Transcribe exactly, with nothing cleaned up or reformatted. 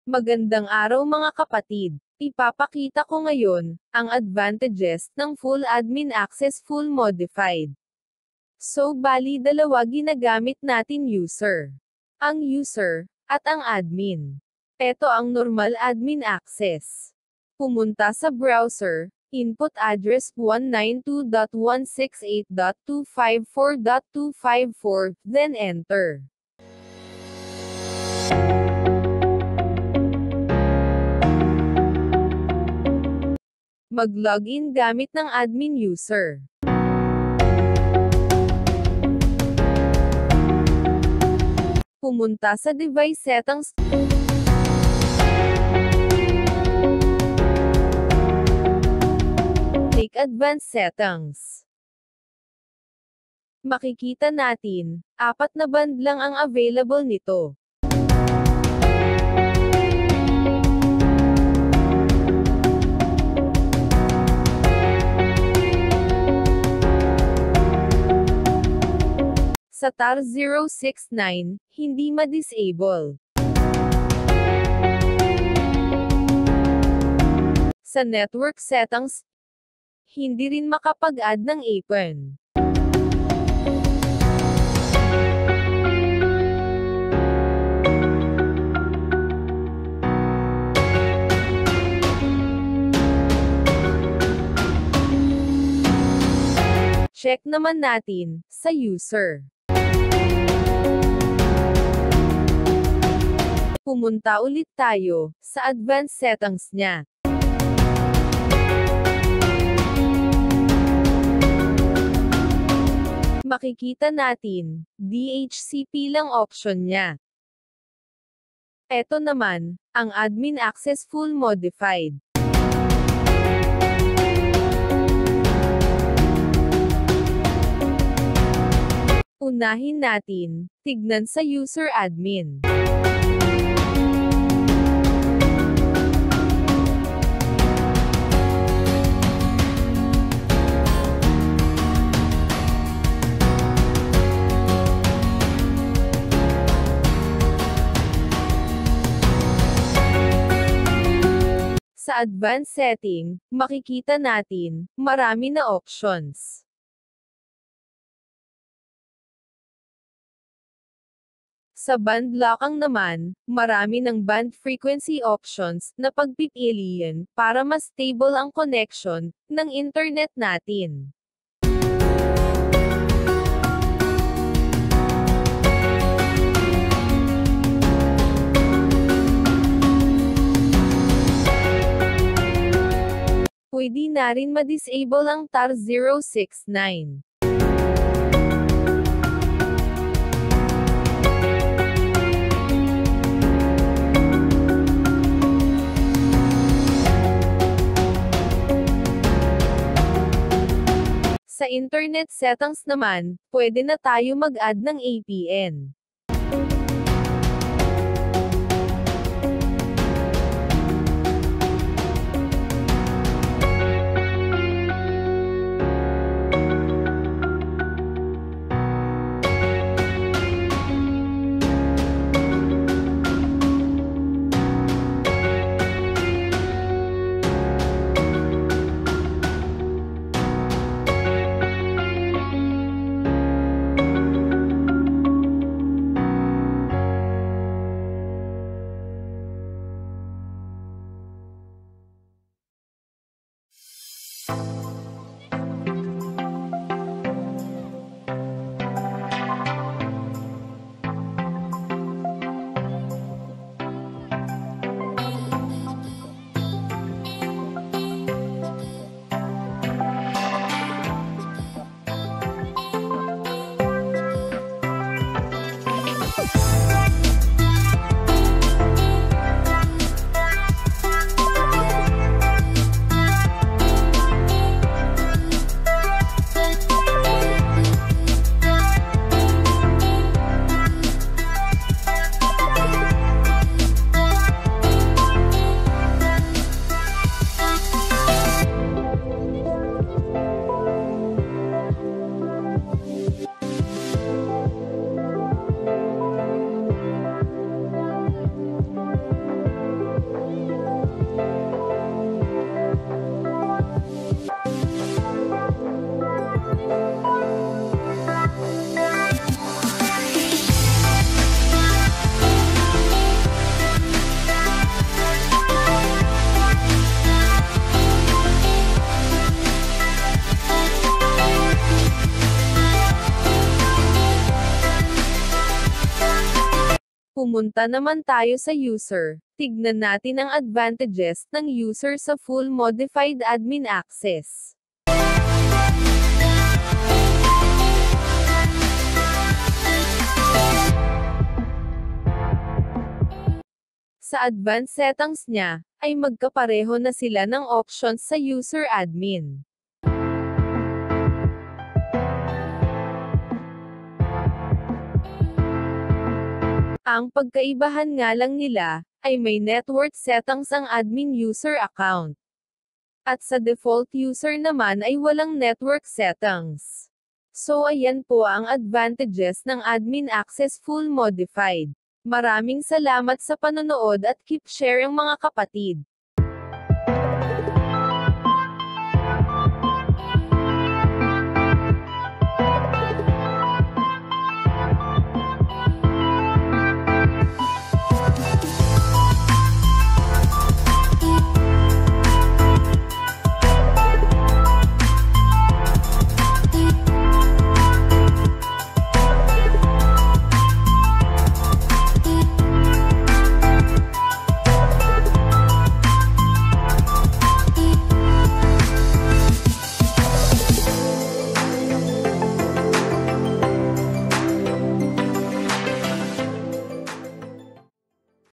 Magandang araw mga kapatid. Ipapakita ko ngayon ang advantages ng full admin access full modified. So bali dalawa ginagamit natin user. Ang user, at ang admin. Ito ang normal admin access. Pumunta sa browser, input address one ninety-two dot one sixty-eight dot two fifty-four dot two fifty-four, then enter. Mag-login gamit ng admin user. Pumunta sa device settings. Click Advanced Settings. Makikita natin, apat na band lang ang available nito. Sa T A R zero six nine, hindi ma-disable. Sa network settings, hindi rin makapag-add ng A P N. Check naman natin sa user. Pumunta ulit tayo sa advanced settings niya. Makikita natin, D H C P lang option niya. Ito naman, ang admin access full modified. Unahin natin, tignan sa user admin. Sa advanced setting, makikita natin, marami na options. Sa band locking naman, marami ng band frequency options na pagpipilian para mas stable ang connection ng internet natin. Pwede na rin ma-disable ang T A R zero six nine. Sa internet settings naman, pwede na tayo mag-add ng A P N. Pumunta naman tayo sa user. Tignan natin ang advantages ng user sa full modified admin access. Sa advanced settings niya, ay magkapareho na sila ng options sa user admin. Ang pagkaibahan nga lang nila, ay may network settings ang admin user account. At sa default user naman ay walang network settings. So ayan po ang advantages ng admin access full modified. Maraming salamat sa panonood at keep sharing mga kapatid.